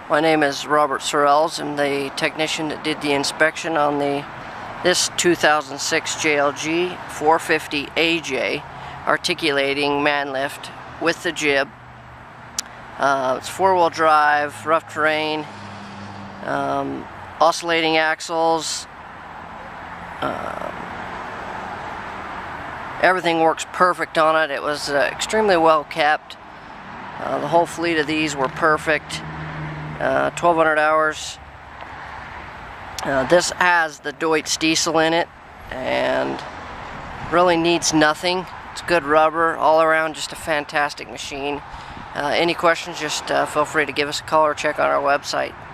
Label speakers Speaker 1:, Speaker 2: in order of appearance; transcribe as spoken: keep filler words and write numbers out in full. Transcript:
Speaker 1: My name is Robert Sorrells. I'm the technician that did the inspection on the this two thousand six J L G four fifty A J articulating man lift with the jib. Uh, it's four-wheel drive, rough terrain, um, oscillating axles. Um, everything works perfect on it. It was uh, extremely well kept. Uh, the whole fleet of these were perfect. Uh, twelve hundred hours. Uh, this has the Deutz diesel in it and really needs nothing. It's good rubber all around, just a fantastic machine. Uh, any questions, just uh, feel free to give us a call or check on our website.